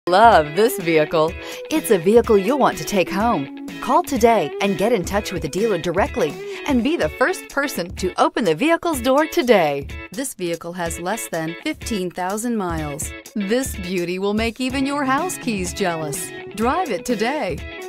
Love this vehicle. It's a vehicle you'll want to take home. Call today and get in touch with the dealer directly and be the first person to open the vehicle's door today. This vehicle has less than 15,000 miles. This beauty will make even your house keys jealous. Drive it today.